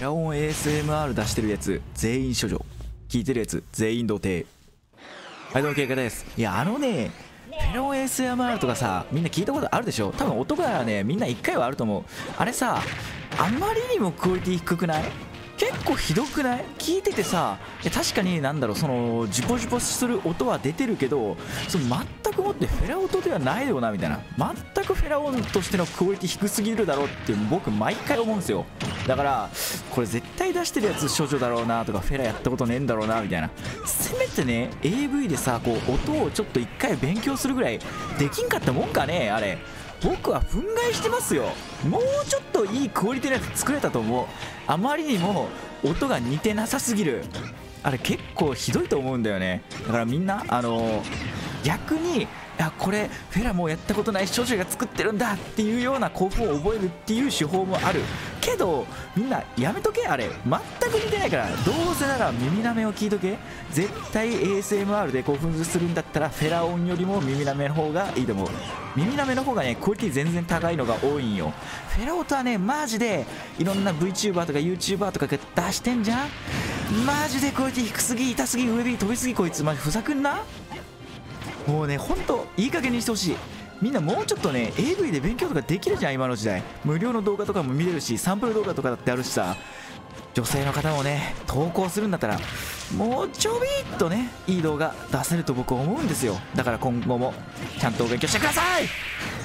ェラオン ASMR 出してるやつ全員処女、聞いてるやつ全員童貞。はい、どうも経過です。いや、フェラオン ASMR とかさ、みんな聞いたことあるでしょ。多分音がね、みんな1回はあると思う。あれさ、あまりにもクオリティ低くない？結構ひどくない？聞いててさ、確かにそのジュポジュポする音は出てるけど、全くもってフェラ音ではないよなみたいな。全くフェラ音としてのクオリティ低すぎるだろうって僕毎回思うんですよ。だからこれ絶対出してるやつ少女だろうなとか、フェラやったことねえんだろうなみたいな。せめてね AV でさ、こう音をちょっと1回勉強するぐらいできんかったもんかね。あれ僕は憤慨してますよ。もうちょっといいクオリティのやつ作れたと思う。あまりにも音が似てなさすぎる。あれ結構ひどいと思うんだよね。だからみんな逆に、いやこれフェラもうやったことない少女が作ってるんだっていうような興奮を覚えるっていう手法もあるけど、みんなやめとけ。あれ全く似てないから。どうせなら耳なめを聞いとけ。絶対 ASMR で興奮するんだったらフェラ音よりも耳なめの方がいいと思う。耳なめの方がねクオリティ全然高いのが多いんよ。フェラ音はねマジでいろんな VTuber とか YouTuber とかが出してんじゃん。マジでクオリティ低すぎ、痛すぎ、上火飛びすぎ、こいつマジふざくんな。もうねほんといい加減にしてほしい。みんなもうちょっとね AV で勉強とかできるじゃん。今の時代無料の動画とかも見れるし、サンプル動画とかだってあるしさ。女性の方もね投稿するんだったらもうちょびっとねいい動画出せると僕は思うんですよ。だから今後もちゃんとお勉強してください。